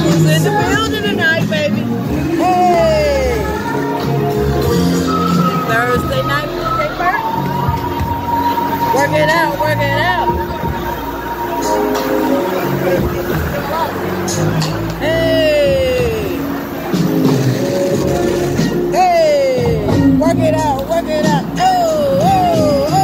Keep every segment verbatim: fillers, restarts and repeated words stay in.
Who's in the building tonight, baby? Hey! Thursday night, Thursday first. Work it out, work it out. Hey! Hey! Work it out, work it out. Oh, oh, oh!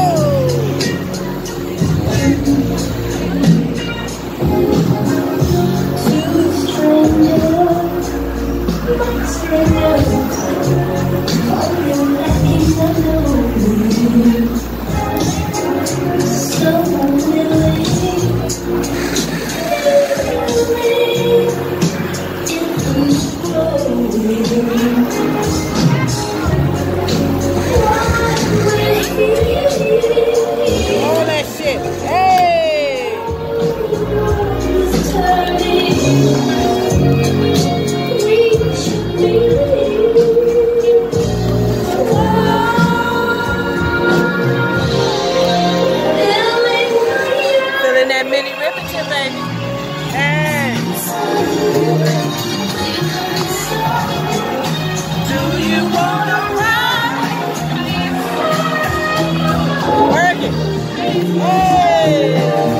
All that shit. Hey! Feeling that mini ripping, baby. Hey! Do you wanna ride? Work it. Hey!